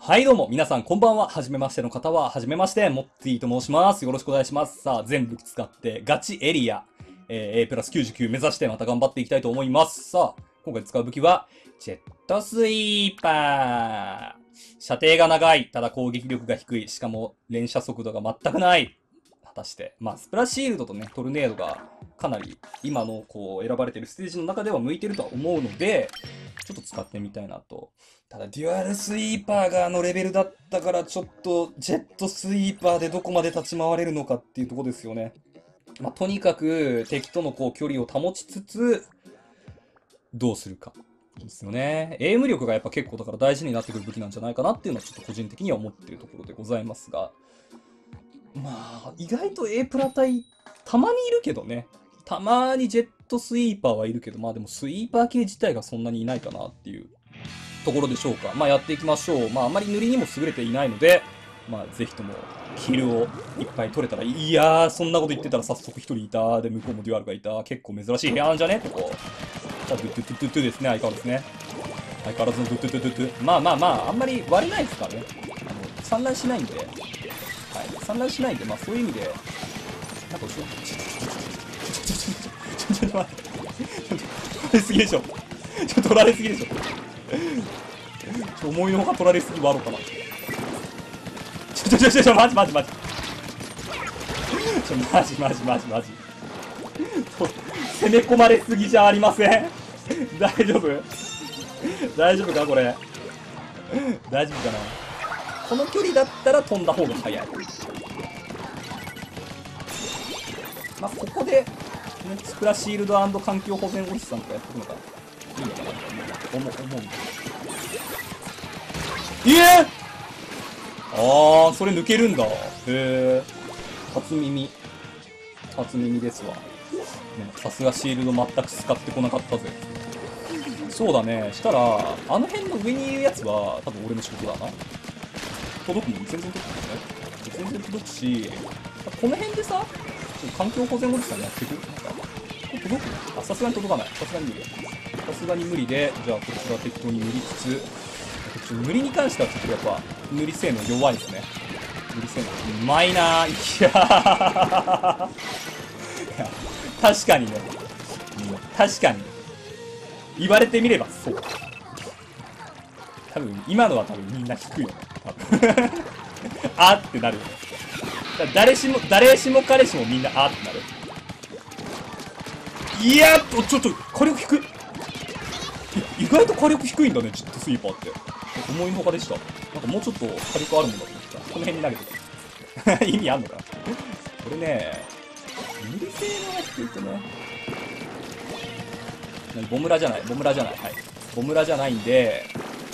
はいどうも、皆さんこんばんは。はじめましての方は、はじめまして、モッティと申します。よろしくお願いします。さあ、全部使って、ガチエリア、A プラス99目指してまた頑張っていきたいと思います。さあ、今回使う武器は、ジェットスイーパー。射程が長い。ただ攻撃力が低い。しかも、連射速度が全くない。果たして。まあ、スプラシールドとね、トルネードが、かなり、今の、選ばれてるステージの中では向いてるとは思うので、ちょっと使ってみたいなと。ただ、デュアルスイーパーがあのレベルだったから、ちょっと、ジェットスイーパーでどこまで立ち回れるのかっていうところですよね。まあ、とにかく、敵との距離を保ちつつ、どうするか。ですよね。エイム力がやっぱ結構だから大事になってくる武器なんじゃないかなっていうのはちょっと個人的には思っているところでございますが。まあ、意外と A プラ隊、たまにいるけどね。たまにジェットスイーパーはいるけど、まあでもスイーパー系自体がそんなにいないかなっていうところでしょうか。まあやっていきましょう。まああまり塗りにも優れていないので、まあぜひともキルをいっぱい取れたらいい。いやー、そんなこと言ってたら早速一人いた。で、向こうもデュアルがいた。結構珍しい部屋なんじゃねここ。さあ、ドゥドゥドゥドゥドゥですね、相変わらずね。相変わらずのドゥドゥドゥドゥドゥ。まあまあまあ、あんまり割れないですからね。散乱しないんで。はい。散乱しないんで、まあそういう意味で、なんか後ろ、ちょっと待って。取られすぎでしょ。取られすぎでしょ。思いのほか取られすぎはあろうかな。マジマジマジ。マジマジマジマジ。攻め込まれすぎじゃありません。大丈夫大丈夫かこれ。大丈夫かな。この距離だったら飛んだ方が早い。まあ、ここで、ね、スプラシールド&環境保全おじさんとかやっていくのかいいのかなと思うんだ。それ抜けるんだ。へえ。初耳。初耳ですわ。さすがシールド全く使ってこなかったぜ。そうだね。したら、あの辺の上にいるやつは、多分俺の仕事だな。届くもん全然届くもんね。全然届くし、この辺でさ、環境保全おじさんやってくなんか、届くのさすがに届かない。さすがに無理。さすがに無理で、じゃあこちら適当に塗りつつ、塗りに関してはちょっとやっぱ、塗り性能弱いですね。塗り性能。うまいなぁ。いやー確かにね。確かに。言われてみればそう。多分、今のは多分みんな低いよね。多分あってなるよね。誰しも彼しもみんなあってなる。いやーちょっと、火力低い。意外と火力低いんだね、ジェットスイーパーって。思いのほかでした。なんかもうちょっと火力あるもんだと思ってた。この辺に投げてた。意味あんのかなこれね、無理性能が低いとね。ボムラじゃない。はい。ボムラじゃないんで、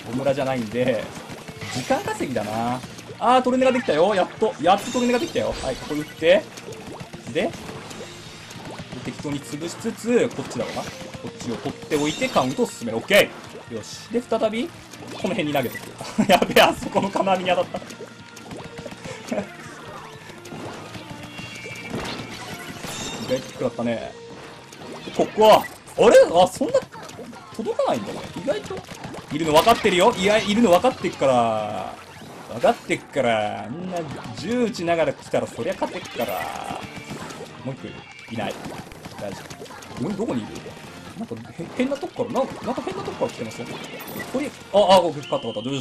時間稼ぎだな。トルネができたよ。やっとトルネができたよ。はい、ここ打って。で、適当に潰しつつ、こっちだろうな。こっちを取っておいてカウントを進める。オッケー。よし。で、再び、この辺に投げてくる。やべえ、あそこの金網に当たった。意外と低かったね。ここは、あれそんな、届かないんだね。意外と、いるの分かってるよ。いるの分かってっから、みんな銃撃ちながら来たらそりゃ勝てっから。もう一人、いない。大丈夫。どこにいるなんか変なとこから、なんか変なとこから来てますよ。これ、これ、勝った。よし。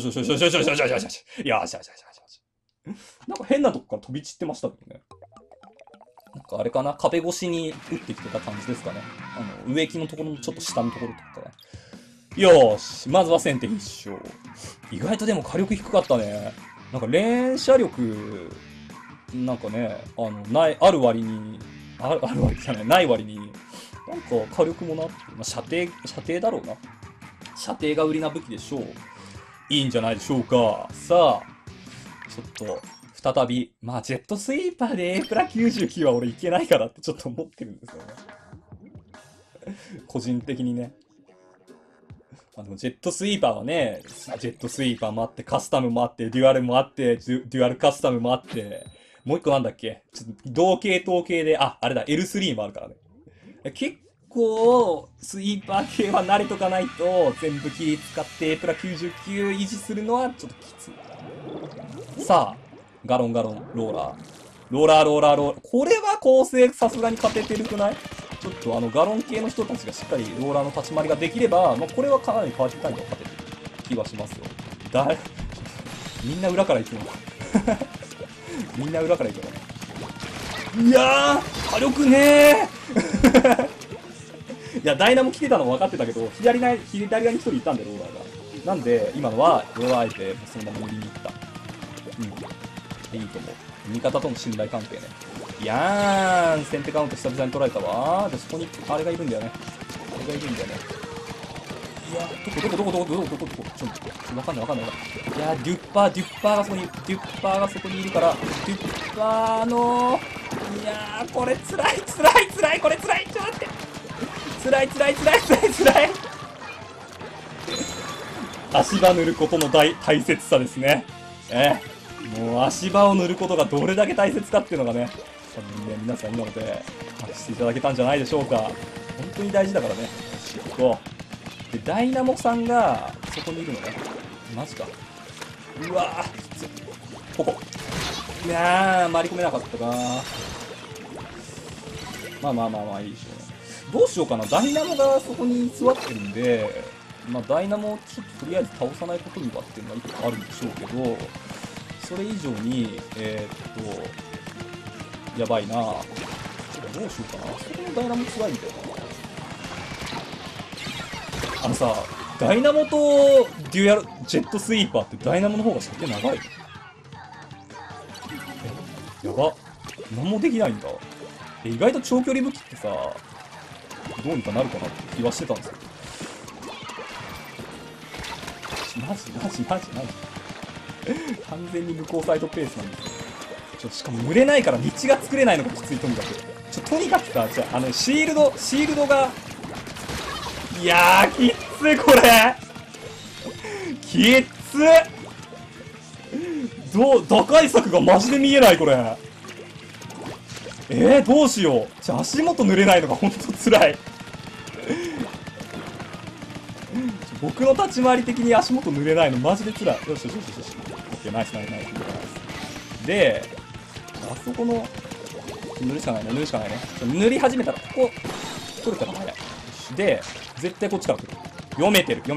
なんか変なとこから飛び散ってましたけどね。なんかあれかな壁越しに打ってきてた感じですかね。植木のところのちょっと下のところとかね。よーし。まずは先手必勝。意外とでも火力低かったね。なんか連射力、なんかね、ある割に、ある割じゃない、ない割に、なんか火力もなって、まあ、射程だろうな。射程が売りな武器でしょう。いいんじゃないでしょうか。さあ、ちょっと、再び、まあ、ジェットスイーパーで A プラ99は俺いけないからってちょっと思ってるんですよね。個人的にね。まあ、でもジェットスイーパーはね、ジェットスイーパーもあって、カスタムもあって、デュアルもあって、デュアルカスタムもあって、もう一個なんだっけちょっと、同系統系で、あれだ、L3 もあるからね。結構、スイーパー系は慣れとかないと、全部切り使って A プラ99維持するのはちょっときつい。さあ、ガロン、ローラー。ローラー。これは構成さすがに勝ててるくない？ちょっとガロン系の人たちがしっかりローラーの立ち回りができれば、まあ、これはかなりパーティータイムが勝ててる気はしますよ。みんな裏から行くのみんな裏から行くのいやー火力ねーいや、ダイナも来てたの分かってたけど、左側に一人いたんで、ローラーが。なんで、今のは、ローラーあえて、そのまま乗りに行った。うん。で、いいと思う。味方との信頼関係ね。いやーん、先手カウント久々に取られたわ。で、そこに、あれがいるんだよね。あれがいるんだよね。いやー、どこちょっと、わかんない。いやー、デュッパーがそこにいるから、デュッパーのいやー、これつらい、これつらい、ちょっと待って。つらい。足場塗ることの大切さですね。もう足場を塗ることがどれだけ大切かっていうのがね、多分ね、皆さん今ので発していただけたんじゃないでしょうか。本当に大事だからね。で、ダイナモさんがそこにいるのね。マジか。うわぁ、きつい。ここ。いやー、回り込めなかったか。まあいいでしょう。どうしようかな。ダイナモがそこに座ってるんで、まあダイナモをちょっととりあえず倒さないことにはっていうのは一個あるんでしょうけど、それ以上に、やばいな。どうしようかな。そこのダイナモ辛いんだよな。さ、ダイナモとデュアル、ジェットスイーパーってダイナモの方が射程長い。やば。何もできないんだ。意外と長距離武器ってさ、どうにかなるかなって気はしてたんですけど。マジ完全に向こうサイドペースなんですよ。しかも濡れないから道が作れないのがきつい、とにかく。とにかくさ、シールドが、いやー、きっつい、これきっつ打開策がマジで見えない、これ。どうしよう。足元濡れないのがほんと辛い。僕の立ち回り的に足元濡れないのマジで辛い。よし。オッケー、ナイス。で、あそこの、塗るしかないね。塗り始めたら、ここ、取れたら早い。で、絶対こっちから来る。読めてる。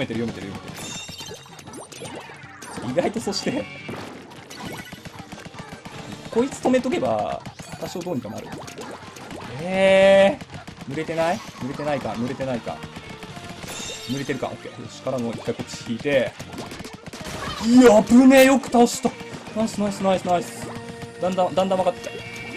意外とそして、こいつ止めとけば、多少どうにかなる。濡れてないか。濡れてるか。オッケー。よし、からの一回こっち引いて。いや、危ねえ。よく倒した。ナイス。だんだん分かってきた。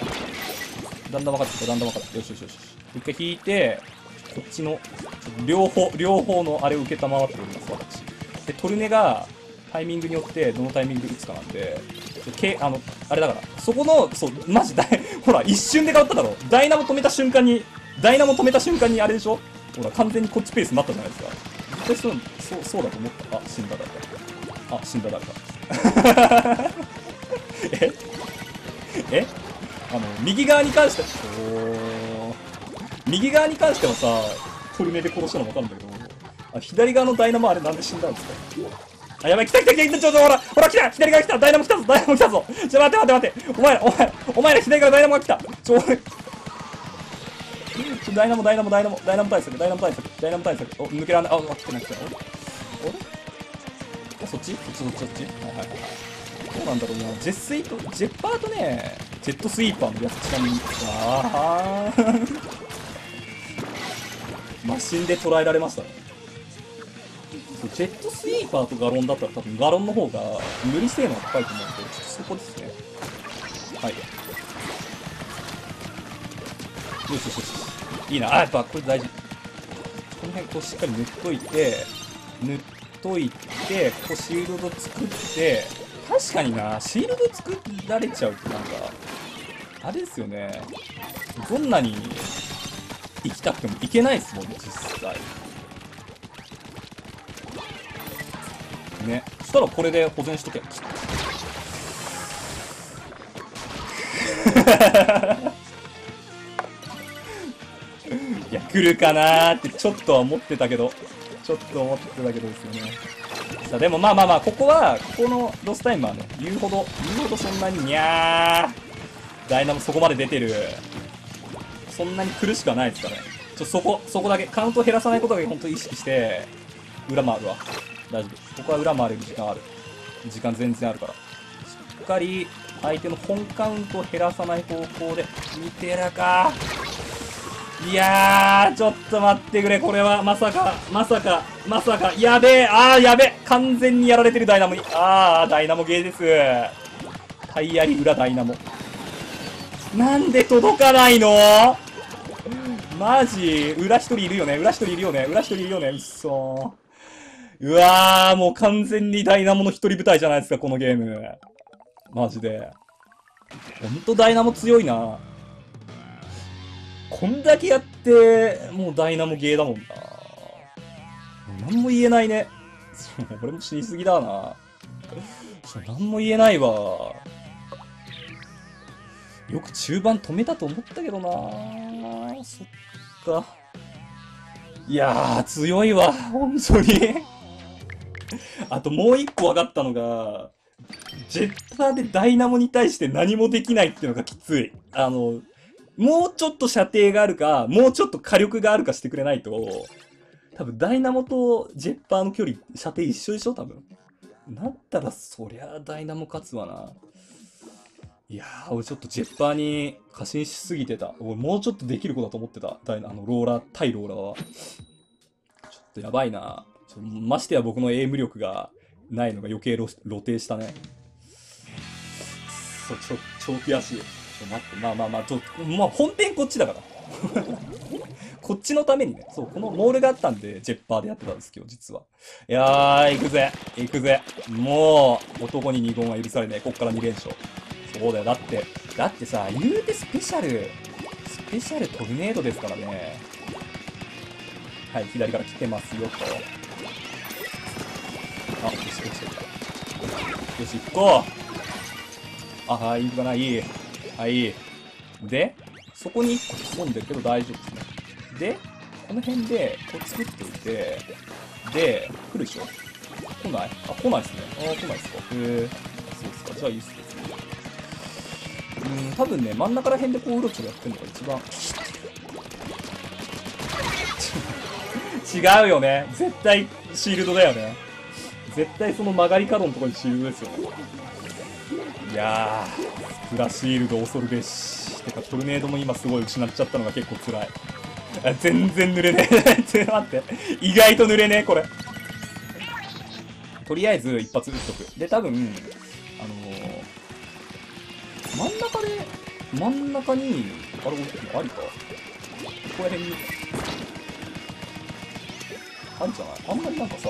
よし。一回引いて、こっちの、両方のあれを受けたまわっております、私。で、トルネが、タイミングによってどのタイミングで打つかなんで、あれだから、そこの、そう、マジほら、一瞬で変わっただろ。ダイナモ止めた瞬間にあれでしょ、ほら、完全にこっちペースになったじゃないですか。絶対そうだと思った。死んだ誰か。右側に関してはさ、トルネで殺したの分かるんだけど、左側のダイナモあれなんで死んだんですか？やばい、来た、ほら、来た、左側来た、ダイナモ来たぞ。待って。お前ら左からダイナモが来た。ダイナモ対策。お、抜けらんない。来てない。あれそっち。はい。どうなんだろうな。ジェッパーとね、ジェットスイーパーのやつ、ちなみに。マシンで捉えられましたね。ジェットスイーパーとガロンだったら多分ガロンの方が無理性能が高いと思うんで、ちょっとそこですね。はい。よし。いいな。やっぱこれ大事。この辺こうしっかり塗っといて、こうシールド作って、確かにな、シールド作られちゃうとなんか、あれですよね。どんなに行きたくても行けないですもんね、実際。ね。そしたらこれで保全しとけ。いや、 来るかなーってちょっとは思ってたけど、ですよね。さあ、でもまあまあまあ、ここのロスタイムはね、言うほどそんなに、にゃー、ダイナモそこまで出てる。そんなに苦しくはないですからね。そこだけ、カウントを減らさないことだけ本当に意識して、裏回るわ。大丈夫。ここは裏回れる時間ある。時間全然あるから。しっかり、相手の本カウントを減らさない方向で、見てらかいやー、ちょっと待ってくれ。これは、まさか、やべえ、やべえ。完全にやられてるダイナモに。ダイナモゲーです。タイヤリ裏ダイナモ。なんで届かないのマジ裏一人いるよね。うっそー。うわー、もう完全にダイナモの一人舞台じゃないですか、このゲーム。マジで。ほんとダイナモ強いな。こんだけやって、もうダイナモゲーだもんな。なんも言えないね。俺も死にすぎだな。なんも言えないわ。よく中盤止めたと思ったけどな。そっか。いやー、強いわ。本当に。あともう一個分かったのが、ジェッターでダイナモに対して何もできないっていうのがきつい。もうちょっと射程があるか、もうちょっと火力があるかしてくれないと、多分ダイナモとジェッパーの距離、射程一緒でしょ多分。なったらそりゃダイナモ勝つわな。いやー、俺ちょっとジェッパーに過信しすぎてた。俺もうちょっとできる子だと思ってた。ローラー、対ローラーは。ちょっとやばいな。ましてや僕のエイム力がないのが余計露呈したね。超悔しい。待って、まあ本編こっちだから。こっちのためにね。そう、このモールがあったんで、ジェッパーでやってたんですけど、実は。いやー、行くぜ。もう、男に二言は許されねえ。こっから2連勝。そうだよ。だってさ、言うてスペシャルトルネードですからね。はい、左から来てますよ、と。落ちてきた。よし、行こう。はい、いいかな、いい。はい。で、そこに1個潜んでるけど大丈夫ですね。で、この辺で、こう作っておいて、で、来るでしょ来ない来ないっすね。来ないっすか。そうっすか。じゃあいいっすね。多分ね、真ん中ら辺でこううろちょろやってるのが一番。違うよね。絶対シールドだよね。絶対その曲がり角のところにシールドですよね。いやー、スプラシールド恐るべし。てか、トルネードも今すごい失っちゃったのが結構辛い。全然濡れねえ。待って。意外と濡れねえ、これ。とりあえず一発撃っとく。で、多分、真ん中に、あれ、ありか。ここら辺に、あるじゃない。あんまりなんかさ、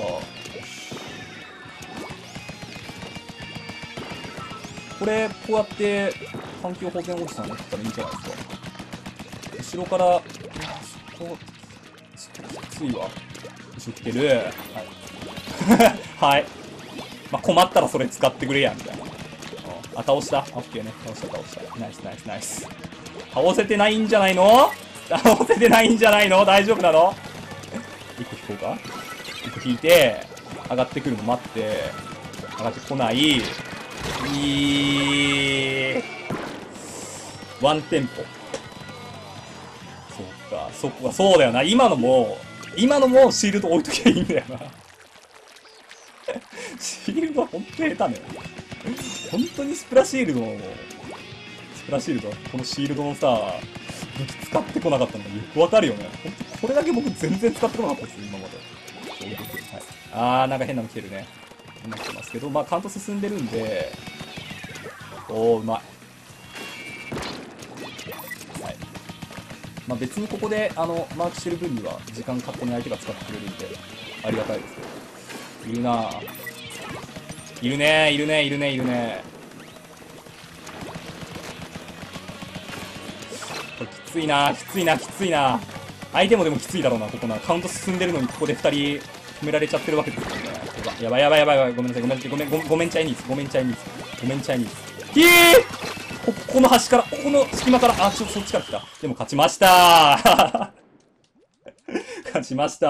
これ、こうやって、環境保全おじさんが来たらいいんじゃないですか。後ろから、そこきついわ。後ろ来てる。はい。はい。まあ、困ったらそれ使ってくれや、みたいな。倒した。オッケーね。倒した。ナイス。倒せてないんじゃないの大丈夫なの ?1 個引こうか ?1 個引いて、上がってくるの待って、上がってこない。ワンテンポ。そうか。そうだよな。今のもシールド置いときゃいいんだよな。シールドほんと下手ね。本当にスプラシールド、このシールドのさ、武器使ってこなかったのがよくわかるよね。ほんとこれだけ僕全然使ってこなかったですよ、今まで。はい。なんか変なの来てるね。変なの来てますけど、まあカウント進んでるんで、うまい。はい。まあ別にここで、マークしてる分には、時間勝手に相手が使ってくれるんで、ありがたいですけど。いるなぁ。いるね。これきついな。相手もでもきついだろうな、ここな。カウント進んでるのにここで2人止められちゃってるわけですよね。やばい。ごめんなさい。ごめんチャイニーズ。ここの端から、ここの隙間から、そっちから来た。でも勝ちましたー。 勝ちました。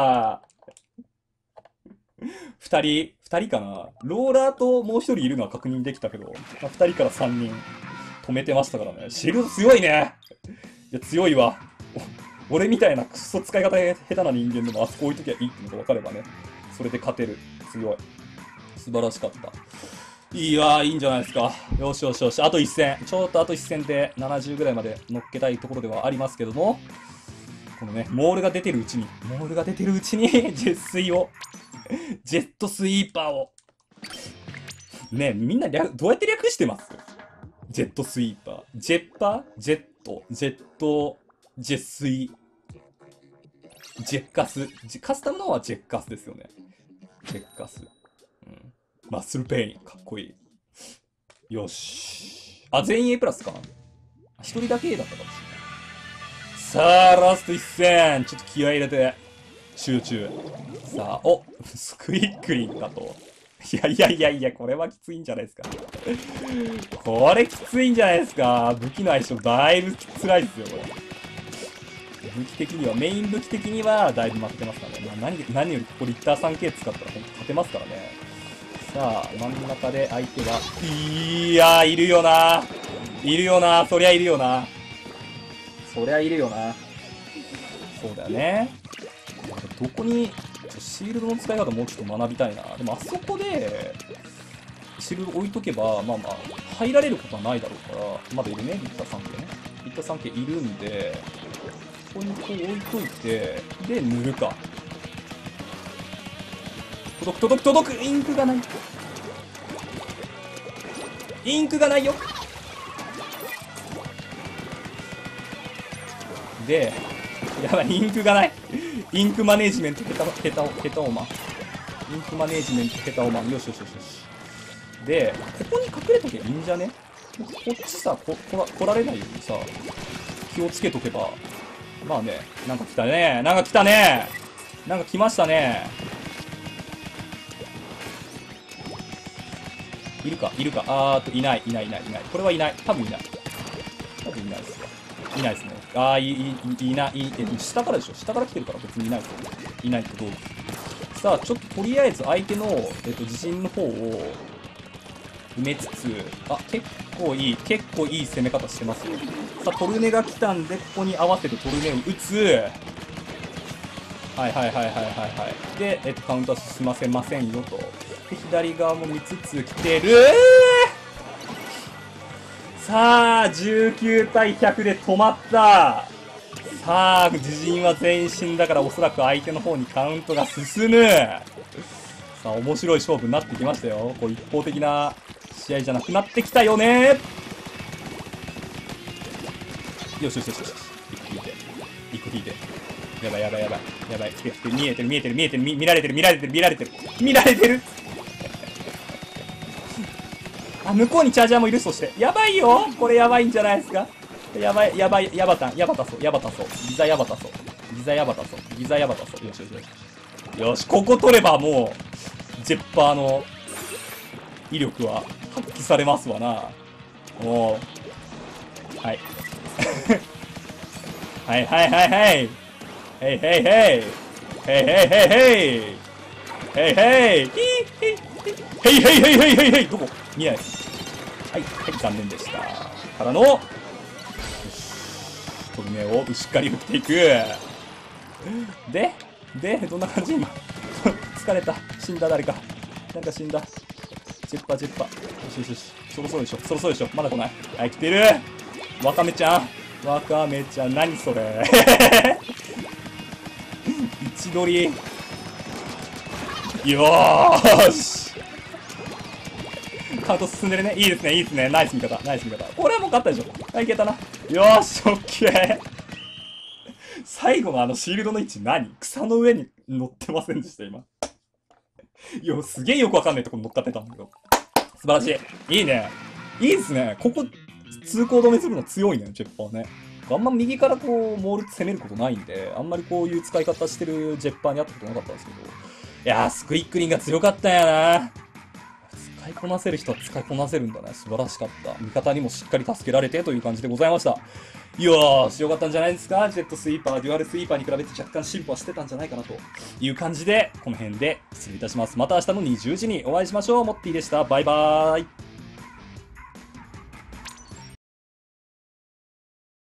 二人かな。ローラーともう一人いるのは確認できたけど、まあ、二人から三人止めてましたからね。シールド強いね。いや、強いわ。俺みたいなクソ使い方下手な人間でもあそこ置いときゃいいってのが分かればね。それで勝てる。強い。素晴らしかった。いやー、いいんじゃないですか。よしよしよし。あと一戦。ちょっとあと一戦で70ぐらいまで乗っけたいところではありますけども、このね、モールが出てるうちに、ジェッ水を、ジェットスイーパーを。ねえ、みんなどうやって略してます？ジェットスイーパー。ジェッパージェット、ジェット、ジェスイ、ジェッカス。カスタムの方はジェッカスですよね。ジェッカス。うん。マッスルペイン。かっこいい。よし。あ、全員 A プラスか。一人だけ A だったかもしれない。さあ、ラスト一戦。ちょっと気合い入れて、集中。さあ、お、スクイックリンかと。いや、これはきついんじゃないですか。これきついんじゃないですか。武器の相性だいぶ辛いですよ、これ。武器的には、メイン武器的にはだいぶ負けてますからね。まあ、何よりここリッター 3K 使ったらほんと勝てますからね。さあ、真ん中で相手は、いやー、いるよな。そりゃいるよな。そうだよね。どこに、シールドの使い方もうちょっと学びたいな。でもあそこで、シールド置いとけば、まあまあ、入られることはないだろうから、まだいるね、リッター 3K ね。リッター 3K いるんで、ここにこう置いといて、で、塗るか。届くインクがないよで、やばい、インクがないインクマネージメント下手おまん。インクマネージメント下手おまん。よし。で、ここに隠れとけばいいんじゃね？こっちさ、来られないようにさ、気をつけとけば。まあね、なんか来たね。なんか来ましたね。いるか。いない。これはいない。多分いないですわ。いないですね。下からでしょ。下から来てるから別にいないですよ。いないけど。さあ、ちょっととりあえず相手の、自陣の方を埋めつつ、あ、結構いい攻め方してますよ。さあ、トルネが来たんで、ここに合わせてトルネを打つ。はい。で、カウンター進ませませんよと。で、左側も見つつ来てる。さあ、19対100で止まった。さあ、自陣は全員死んだからおそらく相手の方にカウントが進む。さあ、面白い勝負になってきましたよ。こう一方的な試合じゃなくなってきたよね。よし。一個引いて。やばい。見えてる。見られてる。あ、向こうにチャージャーもいる。そして。やばいよ。これやばいんじゃないですか。やばい。ヤバタソ。ギザヤバタソ。よし、ここ取ればもう、ジェッパーの威力は発揮されますわな。もう。はい。はい。へい。どこ見ない。はい、残念でした。からの、よし。トルネをしっかり打っていく。で、どんな感じ今。疲れた。死んだ誰か。なんか死んだ。ジェッパ。よし。そろそろでしょ。まだ来ない。はい、来てる。わかめちゃん、何それ。位置取り。よーし。カウント進んでるね。いいですね。ナイス味方。これはもう勝ったでしょ。はい、いけたな。よーし、オッケー。最後のシールドの位置草の上に乗ってませんでした、今。いや、すげえよくわかんないところに乗っかってたんだけど。素晴らしい。いいね。いいですね。ここ、通行止めするの強いね、ジェッパーね。あんま右からこう、モール攻めることないんで、あんまりこういう使い方してるジェッパーに会ったことなかったんですけど。いやー、スクイックリンが強かったんやな。 使いこなせる人は使いこなせるんだね。素晴らしかった。味方にもしっかり助けられてという感じでございました。よーし、よかったんじゃないですか。ジェットスイーパー、デュアルスイーパーに比べて若干進歩はしてたんじゃないかなという感じで、この辺で失礼いたします。また明日の20時にお会いしましょう。モッティでした。バイバーイ。